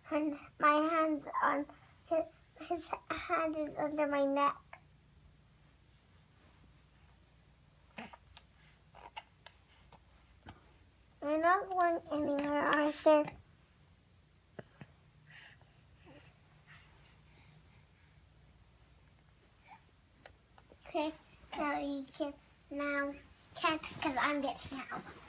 and my hand's on his hand is under my neck. We're not going anywhere, Arthur. Okay, now you can catch because I'm getting out.